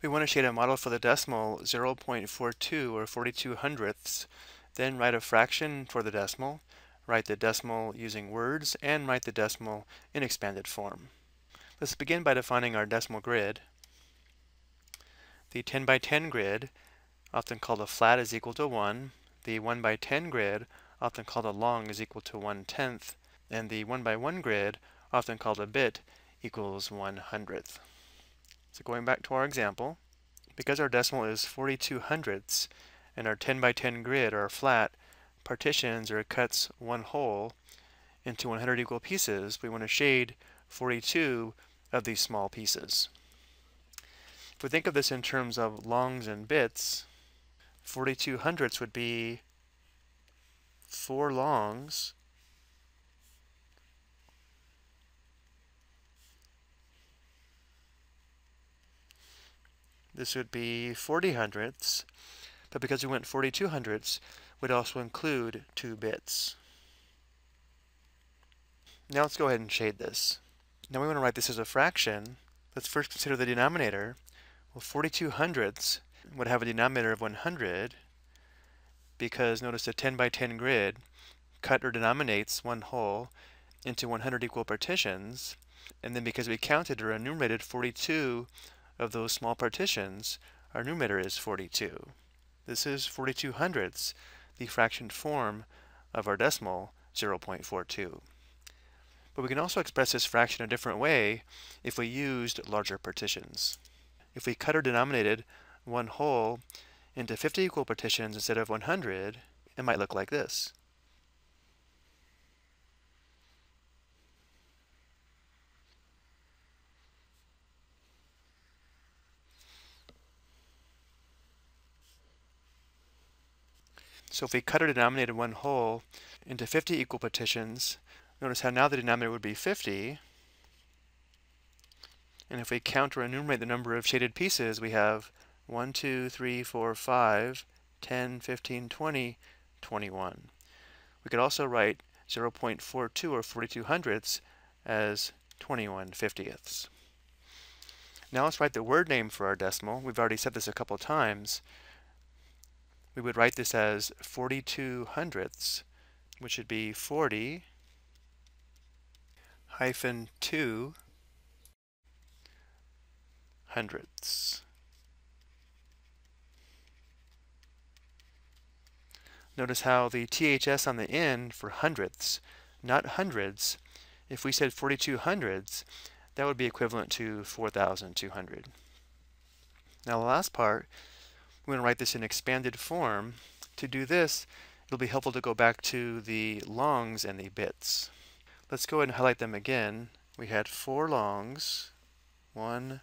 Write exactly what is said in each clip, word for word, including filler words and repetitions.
We want to shade a model for the decimal zero point four two or forty-two hundredths, then write a fraction for the decimal, write the decimal using words, and write the decimal in expanded form. Let's begin by defining our decimal grid. The ten by ten grid, often called a flat, is equal to one. The one by ten grid, often called a long, is equal to one tenth. And the one by one grid, often called a bit, equals one hundredth. So going back to our example, because our decimal is forty-two hundredths and our ten by ten grid are flat partitions or cuts one whole into one hundred equal pieces, we want to shade forty-two of these small pieces. If we think of this in terms of longs and bits, forty-two hundredths would be four longs This would be forty hundredths, but because we went forty-two hundredths, we'd also include two bits. Now let's go ahead and shade this. Now we want to write this as a fraction. Let's first consider the denominator. Well, forty-two hundredths would have a denominator of one hundred because notice the ten by ten grid cut or denominates one whole into one hundred equal partitions, and then because we counted or enumerated forty-two of those small partitions, our numerator is forty-two. This is forty-two hundredths, the fraction form of our decimal zero point four two. But we can also express this fraction a different way if we used larger partitions. If we cut or denominated one whole into fifty equal partitions instead of one hundred, it might look like this. So if we cut or denominated one whole into fifty equal partitions, notice how now the denominator would be fifty. And if we count or enumerate the number of shaded pieces, we have one, two, three, four, five, ten, fifteen, twenty, twenty-one. We could also write zero point four two or forty-two hundredths as twenty-one fiftieths. Now let's write the word name for our decimal. We've already said this a couple times. We would write this as forty-two hundredths, which would be forty hyphen two hundredths. Notice how the T H S on the end for hundredths, not hundreds. If we said forty-two hundredths, that would be equivalent to four thousand two hundred. Now the last part, we're going to write this in expanded form. To do this, it'll be helpful to go back to the longs and the bits. Let's go ahead and highlight them again. We had four longs, one,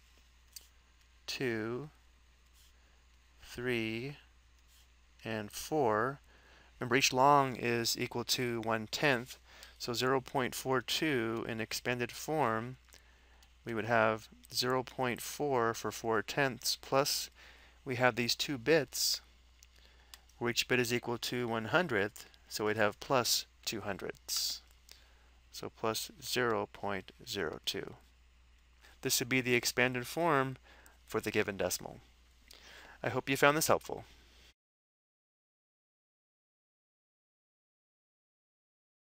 two, three, and four. Remember, each long is equal to one tenth, so zero point four two in expanded form, we would have zero point four for four tenths plus we have these two bits where each bit is equal to one hundredth, so we'd have plus two hundredths. So plus zero point zero two. This would be the expanded form for the given decimal. I hope you found this helpful.